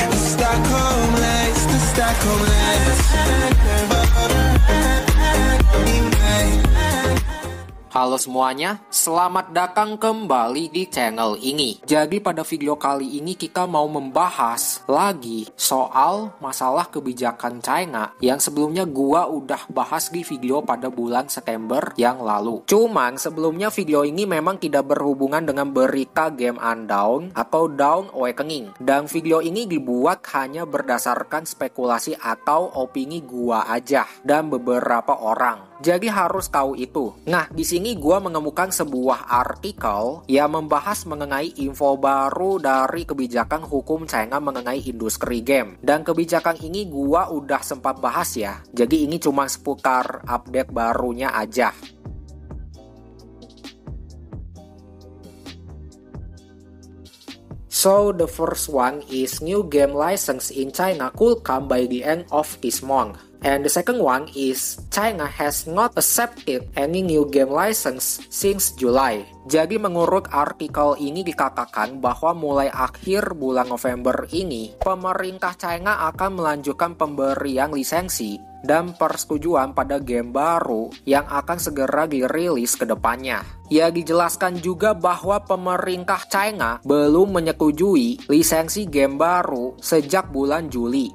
Stockholm lights, the Stockholm lights. Halo semuanya, selamat datang kembali di channel ini. Jadi pada video kali ini kita mau membahas lagi soal masalah kebijakan China yang sebelumnya gua udah bahas di video pada bulan September yang lalu. Cuman sebelumnya video ini memang tidak berhubungan dengan berita game Undawn atau Dawn Awakening. Dan video ini dibuat hanya berdasarkan spekulasi atau opini gua aja dan beberapa orang. Jadi harus tahu itu. Nah, di sini gua menemukan sebuah artikel yang membahas mengenai info baru dari kebijakan hukum China mengenai industri game. Dan kebijakan ini gua udah sempat bahas ya. Jadi ini cuma seputar update barunya aja. So the first one is new game license in China could come by the end of this month. And the second one is China has not accepted any new game license since July. Jadi menurut artikel ini dikatakan bahwa mulai akhir bulan November ini, pemerintah China akan melanjutkan pemberian lisensi dan persetujuan pada game baru yang akan segera dirilis ke depannya. Ya, dijelaskan juga bahwa pemerintah China belum menyetujui lisensi game baru sejak bulan Juli.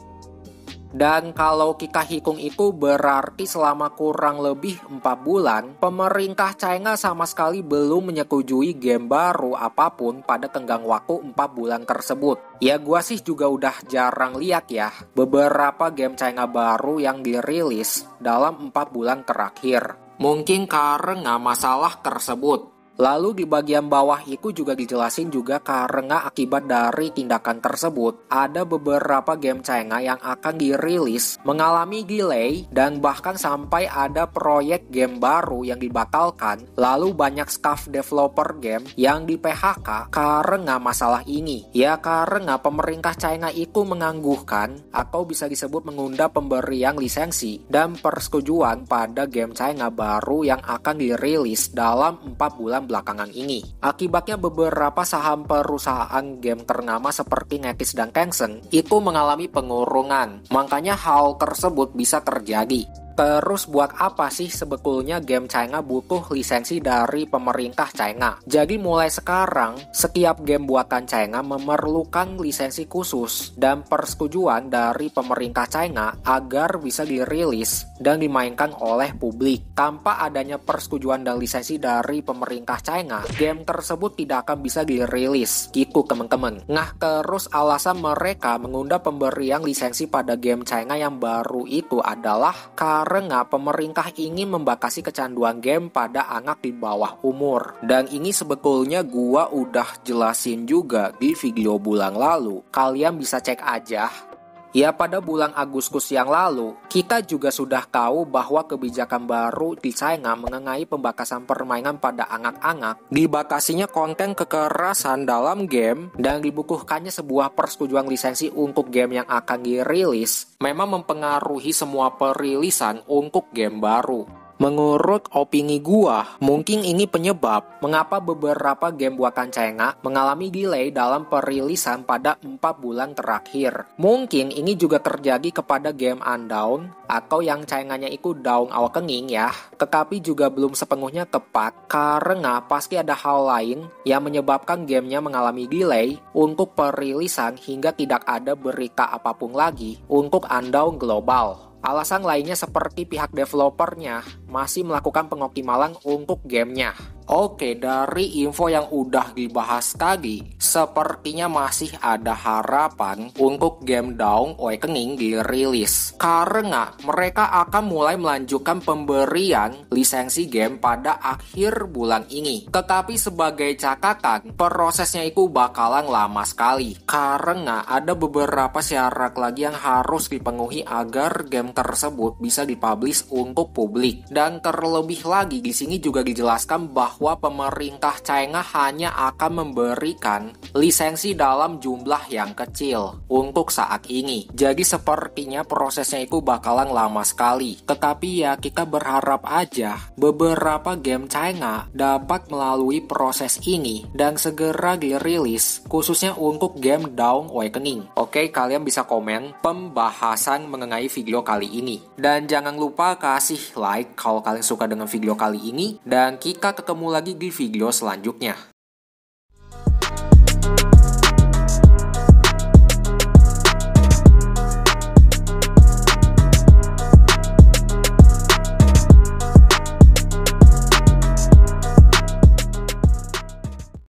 Dan kalau kita hitung itu berarti selama kurang lebih 4 bulan, pemerintah China sama sekali belum menyetujui game baru apapun pada tenggang waktu 4 bulan tersebut. Ya gua sih juga udah jarang lihat ya beberapa game China baru yang dirilis dalam 4 bulan terakhir. Mungkin karena masalah tersebut. Lalu di bagian bawah itu juga dijelasin juga karena akibat dari tindakan tersebut, ada beberapa game China yang akan dirilis mengalami delay dan bahkan sampai ada proyek game baru yang dibatalkan. Lalu banyak staff developer game yang di PHK karena masalah ini. Ya karena pemerintah China itu menangguhkan atau bisa disebut menunda pemberian lisensi dan persetujuan pada game China baru yang akan dirilis dalam 4 bulan belakangan ini. Akibatnya beberapa saham perusahaan game ternama seperti NetEase dan Tencent itu mengalami pengurangan. Makanya hal tersebut bisa terjadi. Terus buat apa sih sebetulnya game China butuh lisensi dari pemerintah China? Jadi mulai sekarang, setiap game buatan China memerlukan lisensi khusus dan persetujuan dari pemerintah China agar bisa dirilis dan dimainkan oleh publik. Tanpa adanya persetujuan dan lisensi dari pemerintah China, game tersebut tidak akan bisa dirilis. Gitu teman-teman. Nah, terus alasan mereka menunda pemberian lisensi pada game China yang baru itu adalah karena pemerintah ingin membatasi kecanduan game pada anak di bawah umur. Dan ini sebetulnya gua udah jelasin juga di video bulan lalu. Kalian bisa cek aja. Ya pada bulan Agustus yang lalu, kita juga sudah tahu bahwa kebijakan baru di China mengenai pembatasan permainan pada anak-anak, dibatasinya konten kekerasan dalam game, dan dibukukannya sebuah persetujuan lisensi untuk game yang akan dirilis, memang mempengaruhi semua perilisan untuk game baru. Menurut opini gua, mungkin ini penyebab mengapa beberapa game buatan China mengalami delay dalam perilisan pada 4 bulan terakhir. Mungkin ini juga terjadi kepada game Undawn atau yang China-nya itu Dawn Awakening ya. Tetapi juga belum sepenuhnya tepat karena pasti ada hal lain yang menyebabkan gamenya mengalami delay untuk perilisan hingga tidak ada berita apapun lagi untuk Undawn Global. Alasan lainnya seperti pihak developernya masih melakukan pengoptimalan untuk gamenya. Oke, dari info yang udah dibahas tadi, sepertinya masih ada harapan untuk game Dawn Awakening dirilis. Karena mereka akan mulai melanjutkan pemberian lisensi game pada akhir bulan ini. Tetapi sebagai catatan, prosesnya itu bakalan lama sekali. Karena ada beberapa syarat lagi yang harus dipenuhi agar game tersebut bisa dipublish untuk publik. Dan terlebih lagi di sini juga dijelaskan bahwa bahwa pemerintah China hanya akan memberikan lisensi dalam jumlah yang kecil untuk saat ini. Jadi sepertinya prosesnya itu bakalan lama sekali. Tetapi ya kita berharap aja beberapa game China dapat melalui proses ini dan segera dirilis, khususnya untuk game Dawn Awakening. Oke, kalian bisa komen pembahasan mengenai video kali ini. Dan jangan lupa kasih like kalau kalian suka dengan video kali ini. Dan kita ketemu lagi di video selanjutnya.